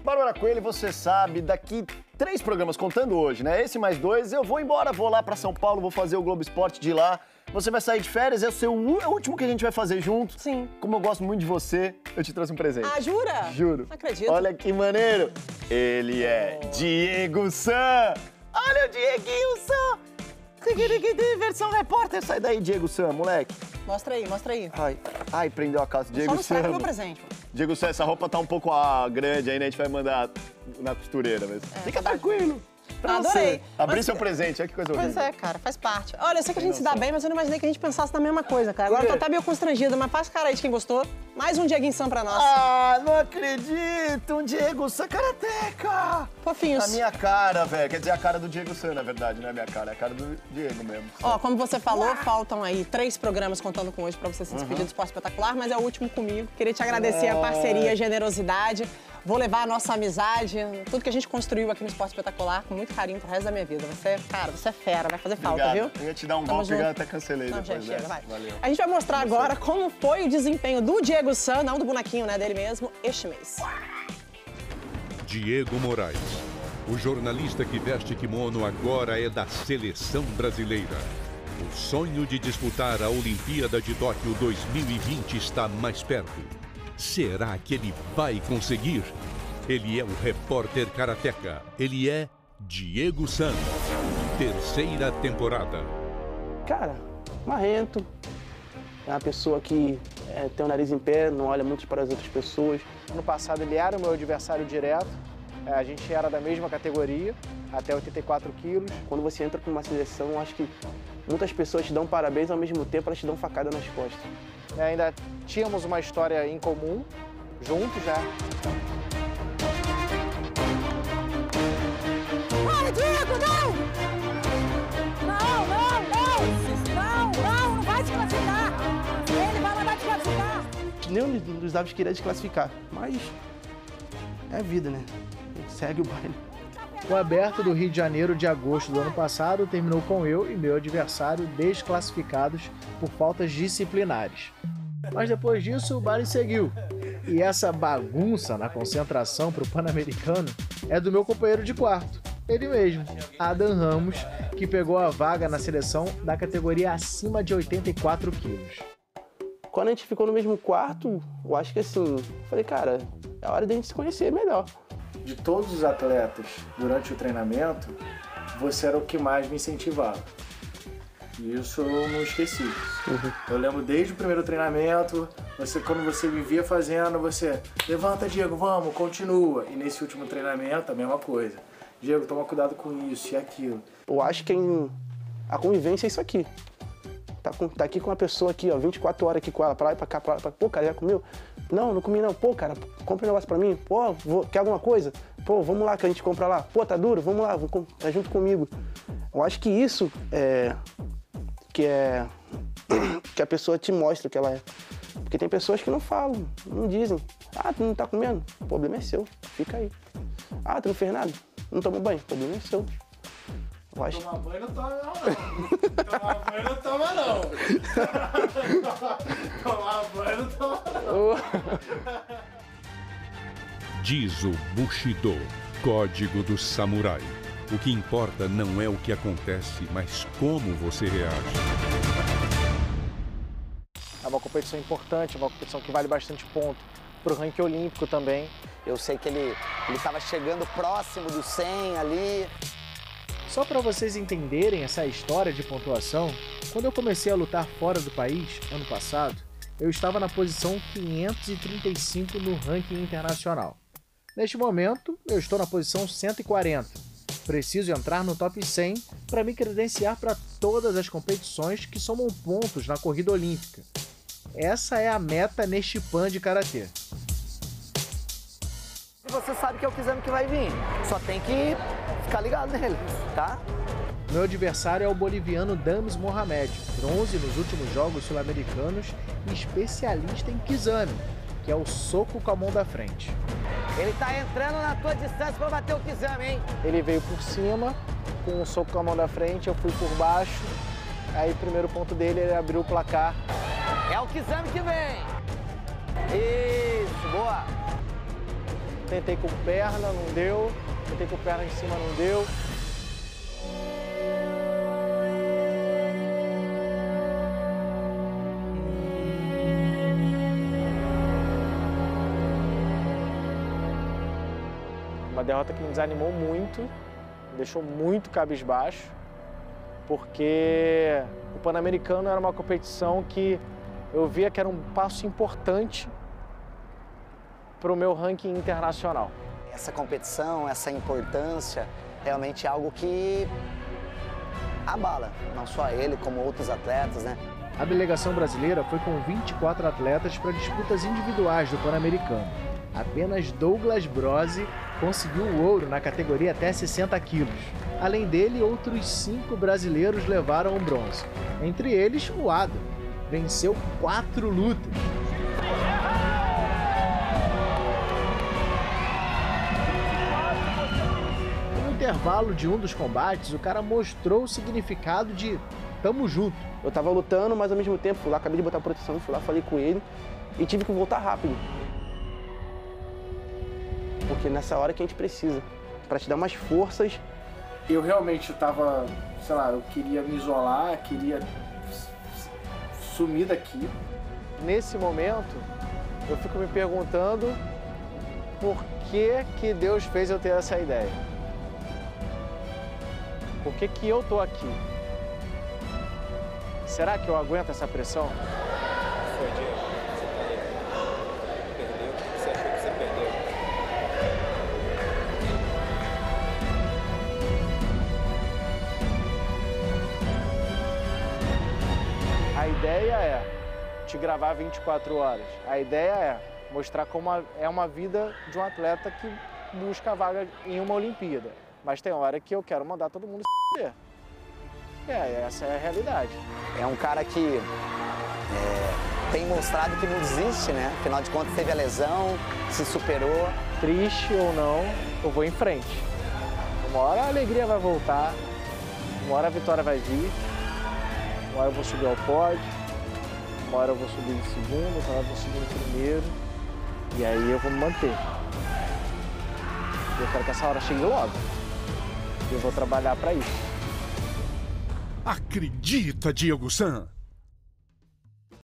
Bárbara Coelho, você sabe, daqui 3 programas, contando hoje, né? Esse mais 2, eu vou embora, vou lá pra São Paulo, vou fazer o Globo Esporte de lá. Você vai sair de férias, é o último que a gente vai fazer junto. Sim. Como eu gosto muito de você, eu te trouxe um presente. Ah, jura? Juro. Não acredito. Olha que maneiro. Ele é Diego San. Olha o Dieguinho San. Versão repórter. Sai daí, Diego San, moleque. Mostra aí, mostra aí. Ai, prendeu a calça. Diego Só não San. estraga meu presente. Diego San, essa roupa tá um pouco grande aí, né? A gente vai mandar na costureira mesmo. Fica tranquilo. Adorei. Abrir seu presente, olha que coisa horrível. Pois é, cara, faz parte. Olha, eu sei que a gente se dá bem, mas eu não imaginei que a gente pensasse na mesma coisa, cara. Agora eu tô até meio constrangida, mas faz cara aí de quem gostou. Mais um Dieguinho San pra nós. Ah, não acredito! Um Diego San karateca! Fofinhos. A minha cara, velho. Quer dizer, a cara do Diego San, na verdade, não é a minha cara. É a cara do Diego mesmo. Ó, como você falou, faltam aí 3 programas contando com hoje pra você se despedir do Esporte Espetacular, mas é o último comigo. Queria te agradecer a parceria, a generosidade. Vou levar a nossa amizade, tudo que a gente construiu aqui no Esporte Espetacular com muito carinho pro resto da minha vida. Você, cara, você é fera, vai fazer falta, viu? Eu ia te dar um golpe e até cancelei não, depois. Já chega, vai. Valeu. A gente vai mostrar agora como foi o desempenho do Diego San, não do bonequinho, né, dele mesmo, este mês. Diego Moraes, o jornalista que veste kimono agora é da seleção brasileira. O sonho de disputar a Olimpíada de Tóquio 2020 está mais perto. Será que ele vai conseguir? Ele é o repórter karateca. Ele é Diego San. 3ª temporada. Cara, marrento. É uma pessoa que tem o nariz em pé, não olha muito para as outras pessoas. No passado ele era o meu adversário direto. A gente era da mesma categoria, até 84 quilos. Quando você entra com uma seleção, acho que muitas pessoas te dão parabéns, ao mesmo tempo elas te dão facada nas costas. Ainda tínhamos uma história em comum, juntos, né? Para, Diego, não! Não vai desclassificar! Ele vai mandar desclassificar! Nenhum dos árbitros queria desclassificar, mas é a vida, né? Segue o baile. O Aberto do Rio de Janeiro de agosto do ano passado terminou com eu e meu adversário desclassificados por faltas disciplinares. Mas depois disso o baile seguiu. E essa bagunça na concentração para o Pan-Americano é do meu companheiro de quarto, ele mesmo, Adam Ramos, que pegou a vaga na seleção da categoria acima de 84 quilos. Quando a gente ficou no mesmo quarto, eu acho que assim, falei, cara, é hora da gente se conhecer melhor. De todos os atletas, durante o treinamento, você era o que mais me incentivava. E isso eu não esqueci. Eu lembro desde o primeiro treinamento, quando você me via fazendo, você levanta, Diego, vamos, continua. E nesse último treinamento, a mesma coisa. Diego, toma cuidado com isso e aquilo. Eu acho que a convivência é isso aqui. Tá aqui com uma pessoa aqui, ó, 24 horas aqui com ela, pra lá e pra cá, pra lá, pra cá. Pô, cara, já comeu? Não comi não. Pô, cara, compra um negócio pra mim. Pô, quer alguma coisa? Pô, vamos lá que a gente compra lá. Pô, tá duro? Vamos lá, tá junto comigo. Eu acho que isso que a pessoa te mostra que ela é. Porque tem pessoas que não falam, não dizem. Ah, tu não tá comendo? O problema é seu, fica aí. Ah, tu não fez nada? Não tomou banho? O problema é seu. Eu acho... Tomar banho não toma não. Tomar banho não toma não. Tomar banho não toma não. Diz o Bushido, código do samurai. O que importa não é o que acontece, mas como você reage. É uma competição importante, uma competição que vale bastante ponto para o ranking olímpico também. Eu sei que ele estava chegando próximo do 100 ali. Só para vocês entenderem essa história de pontuação, quando eu comecei a lutar fora do país, ano passado, eu estava na posição 535 no ranking internacional. Neste momento, eu estou na posição 140. Preciso entrar no top 100 para me credenciar para todas as competições que somam pontos na corrida olímpica. Essa é a meta neste PAN de Karatê. Você sabe que é o Kizami que vai vir, só tem que ficar ligado nele, tá? Meu adversário é o boliviano Dames Mohamed, bronze nos últimos Jogos Sul-Americanos e especialista em Kizami, que é o soco com a mão da frente. Ele tá entrando na tua distância pra bater o Kizami, hein? Ele veio por cima, com um soco com a mão da frente, eu fui por baixo. Aí o primeiro ponto dele, ele abriu o placar. É o Kizami que vem! Isso, boa! tentei com perna, não deu. Tentei com perna em cima, não deu. Uma derrota que me desanimou muito, me deixou muito cabisbaixo, porque o Pan-Americano era uma competição que eu via que era um passo importante para o meu ranking internacional. Essa competição, essa importância, realmente é algo que abala, não só ele, como outros atletas, né? A delegação brasileira foi com 24 atletas para disputas individuais do Pan-Americano. Apenas Douglas Brose conseguiu o ouro na categoria até 60 quilos. Além dele, outros 5 brasileiros levaram o bronze. Entre eles, o Adam. Venceu 4 lutas. No intervalo de um dos combates, o cara mostrou o significado de tamo junto. Eu tava lutando, mas ao mesmo tempo fui lá, acabei de botar proteção, fui lá, falei com ele e tive que voltar rápido. Porque nessa hora que a gente precisa, para te dar mais forças. Eu realmente tava, sei lá, eu queria me isolar, queria sumir daqui. Nesse momento, eu fico me perguntando por que Deus fez eu ter essa ideia. Por que eu tô aqui? Será que eu aguento essa pressão? Foi, Diego. Você tá aí. Perdeu. Você achou que você perdeu. A ideia é te gravar 24 horas. A ideia é mostrar como é uma vida de um atleta que busca a vaga em uma Olimpíada. Mas tem hora que eu quero mandar todo mundo se f***. Essa é a realidade. É um cara que tem mostrado que não desiste, né? Afinal de contas, teve a lesão, se superou. Triste ou não, eu vou em frente. Uma hora a alegria vai voltar, uma hora a vitória vai vir, uma hora eu vou subir ao pódio, uma hora eu vou subir em segundo, outra hora eu vou subir em primeiro, e aí eu vou me manter. Eu quero que essa hora chegue logo. Eu vou trabalhar para isso. Acredita, Diego San!